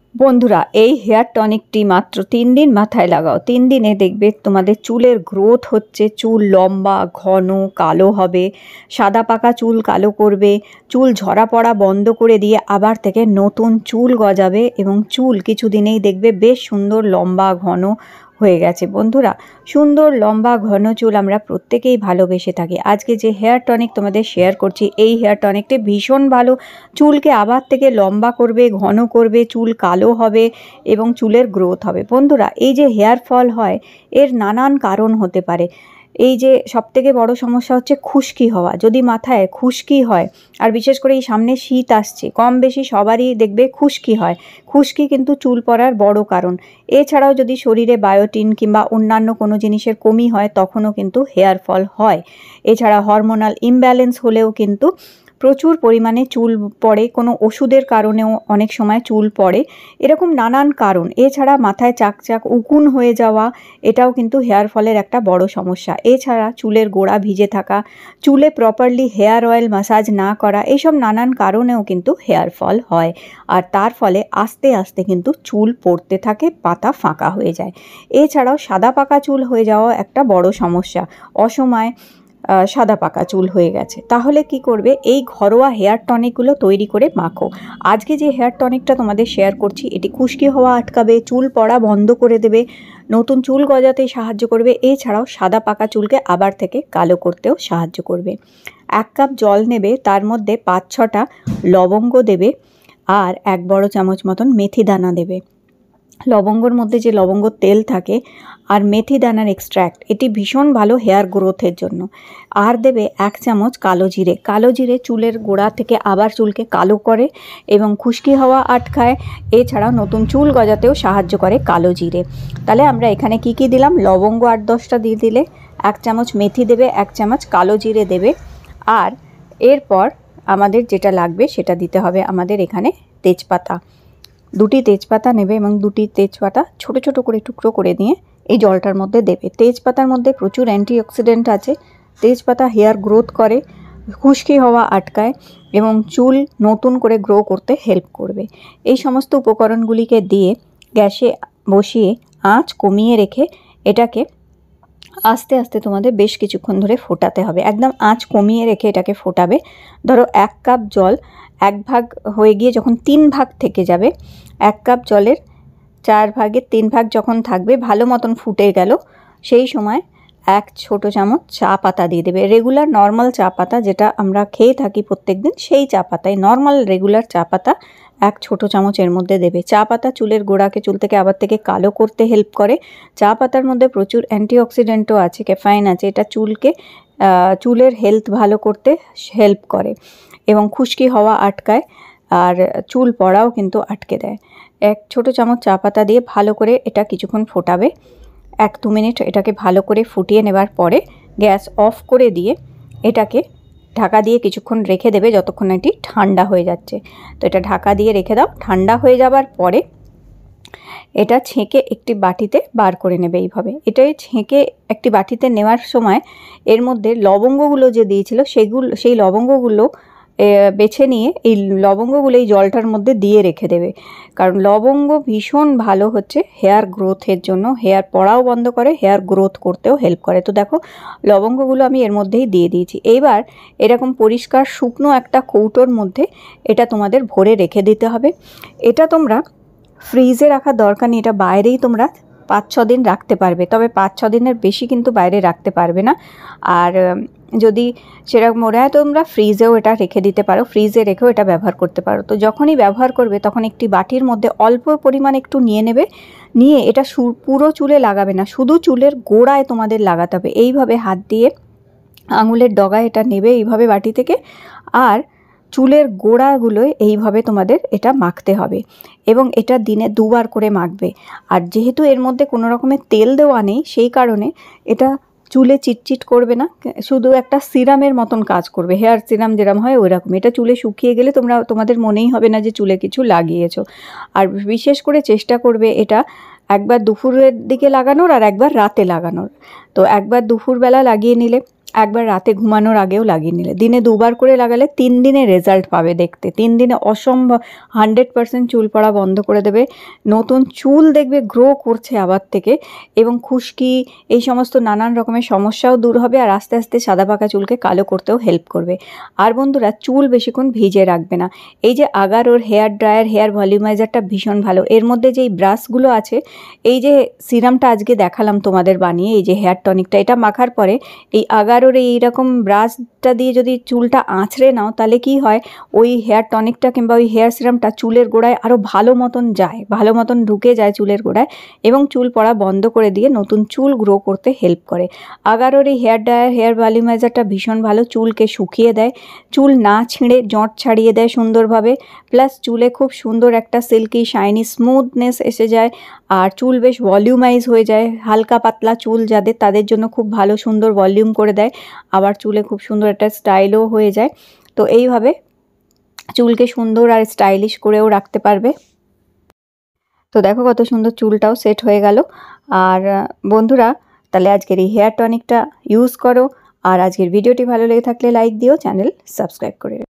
বন্ধুরা, এই হেয়ার টনিকটি মাত্র 3 দিন মাথায় লাগাও। 3 দিনে দেখবে তোমাদের চুলের গ্রোথ হচ্ছে, চুল লম্বা, ঘন, কালো হবে, সাদা পাকা চুল কালো করবে, চুল ঝরা পড়া বন্ধ করে দিয়ে আবার থেকে নতুন চুল গজাবে এবং চুল কিছু দিনেই দেখবে বেশ সুন্দর লম্বা ঘন হয়ে গেছে। বন্ধুরা, সুন্দর লম্বা ঘন চুল আমরা প্রত্যেকেই ভালোবেসে থাকি। আজকে যে হেয়ার টনিক তোমাদের শেয়ার করছি, এই হেয়ার টনিকটি ভীষণ ভালো, চুলকে আবার থেকে লম্বা করবে, ঘন করবে, চুল কালো হবে এবং চুলের গ্রোথ হবে। বন্ধুরা, এই যে হেয়ার ফল হয় এর নানান কারণ হতে পারে। এই যে সবথেকে বড় সমস্যা হচ্ছে খুশকি হওয়া। যদি মাথায় খুশকি হয়, আর বিশেষ করে এই সামনে শীত আসছে, কম বেশি সবারই দেখবে খুশকি হয়। খুশকি কিন্তু চুল পড়ার বড় কারণ। এছাড়াও যদি শরীরে বায়োটিন কিংবা অন্যান্য কোনো জিনিসের কমি হয় তখনও কিন্তু হেয়ার ফল হয়। এছাড়া হরমোনাল ইমব্যালেন্স হলেও কিন্তু প্রচুর পরিমাণে চুল পড়ে, কোনো ওষুধের কারণেও অনেক সময় চুল পড়ে, এরকম নানান কারণ। এছাড়া মাথায় চাকচাক উকুন হয়ে যাওয়া, এটাও কিন্তু হেয়ার ফলের একটা বড় সমস্যা। এছাড়া চুলের গোড়া ভিজে থাকা, চুলে প্রপারলি হেয়ার অয়েল ম্যাসাজ না করা, এইসব নানান কারণেও কিন্তু হেয়ার ফল হয়। আর তার ফলে আস্তে আস্তে কিন্তু চুল পড়তে থাকে, পাতা ফাঁকা হয়ে যায়। এছাড়াও সাদা পাকা চুল হয়ে যাওয়া একটা বড় সমস্যা। অসময়ে সাদা পাকা চুল হয়ে গেছে, তাহলে কি করবে? এই ঘরোয়া হেয়ার টনিকগুলো তৈরি করে মাখো। আজকে যে হেয়ার টনিকটা তোমাদের শেয়ার করছি, এটি খুশকি হওয়া আটকাবে, চুল পড়া বন্ধ করে দেবে, নতুন চুল গজাতে সাহায্য করবে। এছাড়াও সাদা পাকা চুলকে আবার থেকে কালো করতেও সাহায্য করবে। 1 কাপ জল নেবে, তার মধ্যে 5-6টা লবঙ্গ দেবে আর 1 বড় চামচ মতন মেথি দানা দেবে। লবঙ্গর মধ্যে যে লবঙ্গ তেল থাকে আর মেথি দানার এক্সট্র্যাক্ট, এটি ভীষণ ভালো হেয়ার গ্রোথের জন্য। আর দেবে 1 চামচ কালো জিরে। কালো জিরে চুলের গোড়া থেকে আবার চুলকে কালো করে এবং খুশকি হওয়া আটকায়। এছাড়াও নতুন চুল গজাতেও সাহায্য করে কালো জিরে। তাহলে আমরা এখানে কি কি দিলাম? লবঙ্গ 8-10টা দিয়ে দিলে, 1 চামচ মেথি দেবে, 1 চামচ কালো জিরে দেবে। আর এরপর আমাদের যেটা লাগবে সেটা দিতে হবে আমাদের এখানে তেজপাতা। 2টি তেজপাতা নেবে এবং 2টি তেজপাতা ছোট ছোট করে টুকরো করে দিয়ে এই জলটার মধ্যে দেবে। তেজপাতার মধ্যে প্রচুর অ্যান্টিঅক্সিডেন্ট আছে। তেজপাতা হেয়ার গ্রোথ করে, খুশকি হওয়া আটকায় এবং চুল নতুন করে গ্রো করতে হেল্প করবে। এই সমস্ত উপকরণগুলিকে দিয়ে গ্যাসে বসিয়ে আঁচ কমিয়ে রেখে এটাকে আস্তে আস্তে তোমাদের বেশ কিছুক্ষণ ধরে ফোটাতে হবে। একদম আঁচ কমিয়ে রেখে এটাকে ফোটাবে। ধরো 1 কাপ জল 1 ভাগ হয়ে গিয়ে যখন 3 ভাগ থেকে যাবে, 1 কাপ জলের 4 ভাগের 3 ভাগ যখন থাকবে, ভালো মতন ফুটে গেল, সেই সময় 1 ছোট চামচ চা পাতা দিয়ে দেবে। রেগুলার নর্মাল চা পাতা যেটা আমরা খেয়ে থাকি প্রত্যেকদিন, সেই চা পাতায় নর্মাল রেগুলার চা পাতা 1 ছোট চামচ এর মধ্যে দেবে। চা পাতা চুলের গোড়াকে চুল থেকে আবার থেকে কালো করতে হেল্প করে। চা পাতার মধ্যে প্রচুর অ্যান্টিঅক্সিডেন্টও আছে, ক্যাফাইন আছে, এটা চুলের হেলথ ভালো করতে হেল্প করে এবং খুশকি হওয়া আটকায় আর চুল পড়াও কিন্তু আটকে দেয়। 1 ছোট চামচ চা পাতা দিয়ে ভালো করে এটা কিছুক্ষণ ফোটাবে। 1-2 মিনিট এটাকে ভালো করে ফুটিয়ে নেবার পরে গ্যাস অফ করে দিয়ে এটাকে ঢাকা দিয়ে কিছুক্ষণ রেখে দেবে যতক্ষণ এটি ঠান্ডা হয়ে যাচ্ছে। তো এটা ঢাকা দিয়ে রেখে দাও। ঠান্ডা হয়ে যাবার পরে এটা ছেঁকে একটি বাটিতে বার করে নেবে। এইভাবে এটাই ছেঁকে একটি বাটিতে নেওয়ার সময় এর মধ্যে লবঙ্গগুলো যে দিয়েছিল সেই লবঙ্গগুলো বেছে নিয়ে এই লবঙ্গগুলো এই জলটার মধ্যে দিয়ে রেখে দেবে। কারণ লবঙ্গ ভীষণ ভালো হচ্ছে হেয়ার গ্রোথের জন্য, হেয়ার পড়াও বন্ধ করে, হেয়ার গ্রোথ করতেও হেল্প করে। তো দেখো লবঙ্গগুলো আমি এর মধ্যেই দিয়ে দিয়েছি। এইবার এরকম পরিষ্কার শুকনো একটা কৌটোর মধ্যে এটা তোমাদের ভরে রেখে দিতে হবে। এটা তোমরা ফ্রিজে রাখার দরকার নেই, এটা বাইরেই তোমরা 5-6 দিন রাখতে পারবে, তবে 5-6 দিনের বেশি কিন্তু বাইরে রাখতে পারবে না। আর যদি সেরকম মনে হয় তোমরা ফ্রিজেও এটা রেখে দিতে পারো, ফ্রিজে রেখেও এটা ব্যবহার করতে পারো। তো যখনই ব্যবহার করবে তখন একটি বাটির মধ্যে অল্প পরিমাণ একটু নিয়ে নেবে, নিয়ে এটা পুরো চুলে লাগাবে না, শুধু চুলের গোড়ায় তোমাদের লাগাতে হবে। এইভাবে হাত দিয়ে আঙুলের ডগায় এটা নেবে এইভাবে বাটি থেকে, আর চুলের গোড়াগুলোয় এইভাবে তোমাদের এটা মাখতে হবে এবং এটা দিনে 2 বার করে মাখবে। আর যেহেতু এর মধ্যে কোনো রকমের তেল দেওয়া নেই, সেই কারণে এটা চুলে চিটচিট করবে না, শুধু একটা সিরামের মতন কাজ করবে, হেয়ার সিরাম যেরকম হয় ওই রকম। এটা চুলে শুকিয়ে গেলে তোমাদের মনেই হবে না যে চুলে কিছু লাগিয়েছো। আর বিশেষ করে চেষ্টা করবে এটা একবার দুপুরের দিকে লাগানোর আর একবার রাতে লাগানোর। তো একবার দুপুরবেলা লাগিয়ে নিলে একবার রাতে ঘুমানোর আগেও লাগিয়ে নিলে, দিনে 2বার করে লাগালে 3 দিনে রেজাল্ট পাবে দেখতে। 3 দিনে অসম্ভব 100% চুল পড়া বন্ধ করে দেবে। নতুন চুল দেখবে গ্রো করছে আবার থেকে, এবং খুশকি এই সমস্ত নানান রকমের সমস্যাও দূর হবে, আর আস্তে আস্তে সাদা পাকা চুলকে কালো করতেও হেল্প করবে। আর বন্ধুরা, চুল বেশিক্ষণ ভিজে রাখবে না। এই যে আগারোর হেয়ার ড্রায়ার, হেয়ার ভলিউমাইজারটা ভীষণ ভালো। এর মধ্যে যেই ব্রাশগুলো আছে, এই যে সিরামটা আজকে দেখালাম তোমাদের বানিয়ে, এই যে হেয়ার টনিকটা, এটা মাখার পরে এই আগারোর এইরকম ব্রাশটা দিয়ে যদি চুলটা আঁচড়ে নাও, তাহলে কি হয়, ওই হেয়ার টনিকটা কিংবা ওই হেয়ার সিরামটা চুলের গোড়ায় আরও ভালো মতন যায়, ভালো মতন ঢুকে যায় চুলের গোড়ায়, এবং চুল পড়া বন্ধ করে দিয়ে নতুন চুল গ্রো করতে হেল্প করে। আগারোর এই হেয়ার ড্রায়ার, হেয়ার ভলিউমাইজারটা ভীষণ ভালো, চুলকে শুকিয়ে দেয়, চুল না ছিঁড়ে জট ছাড়িয়ে দেয় সুন্দরভাবে, প্লাস চুলে খুব সুন্দর একটা সিল্কি শাইনি স্মুথনেস এসে যায়, আর চুল বেশ ভলিউমাইজ হয়ে যায়। হালকা পাতলা চুল যাদের, তাদের জন্য খুব ভালো, সুন্দর ভলিউম করে দেয়, আবার চুলে খুব সুন্দর একটা স্টাইলও হয়ে যায়। তো এইভাবে চুলকে সুন্দর আর স্টাইলিশ করেও রাখতে পারবে। তো দেখো কত সুন্দর চুলটাও সেট হয়ে গেল। আর বন্ধুরা, তাহলে আজকের এই হেয়ার টনিকটা ইউজ করো, আর আজকের ভিডিওটি ভালো লেগে থাকলে লাইক দিও, চ্যানেল সাবস্ক্রাইব করে